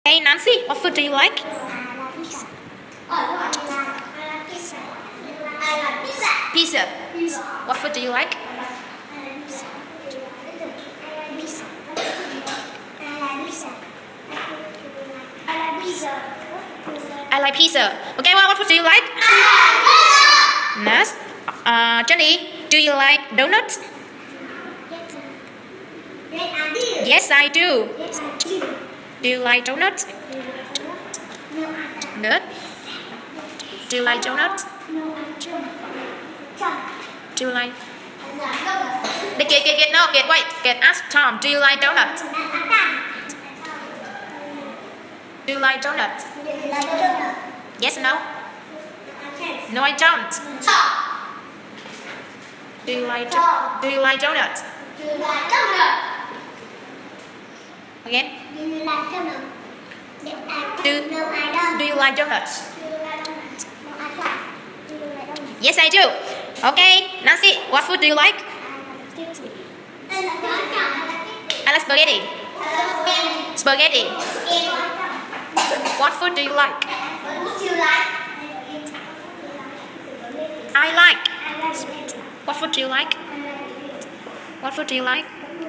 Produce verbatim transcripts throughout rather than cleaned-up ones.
Hey Nancy, what food do you like? Pizza. What food do you like? I like pizza. Okay, well, what food do you like? Next, uh, Jenny, do you like donuts? Yes, I do. Do you like donuts? Good. Do you like donuts? Do you like? Get, get, get, no, get, wait, get, ask Tom, do you like donuts? Do you like donuts? Yes or no? No, I don't. Do you like, do you like donuts? Again? Do, do you like donuts? Yes, I do. Okay, Nancy, what food do you like? I like spaghetti. Spaghetti. What food do you like? I like. What food do you like? What food do you like?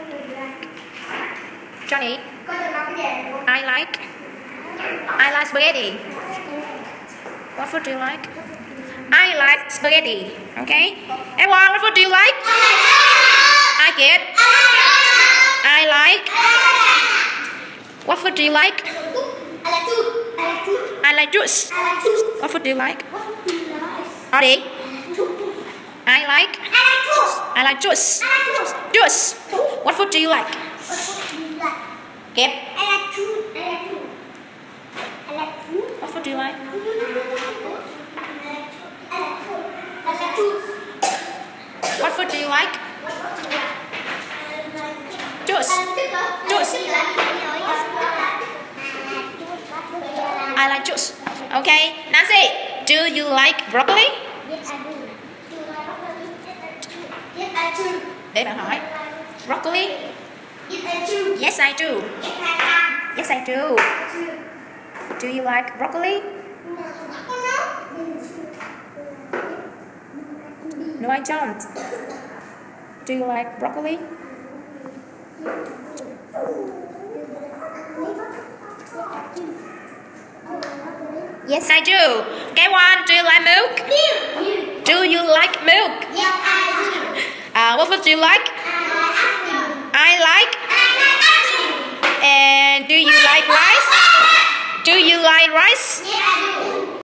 Johnny? I like. I like spaghetti. What food do you like? I like spaghetti. Okay? Everyone, what food do you like? I get. I like. What food do you like? I like juice. What food do you like? Audie? I like. I like juice. Juice. What food do you like? Kẹp. What food do you like? What food do you like? Juice. Juice. I like juice. Okay, Nancy, do you like broccoli? Yes, I do. Do you like broccoli? Yes, I do. Để bạn hỏi. Broccoli? Yes, I do. Yes, I do. Yes, I do. Do you like broccoli? No, I don't. Do you like broccoli? Yes, I do. Okay, one, do you like milk? Milk. Do you like milk? Yes, I do. Uh, what food do you like? I like. And do you like rice? Do you like rice? Yes, I do.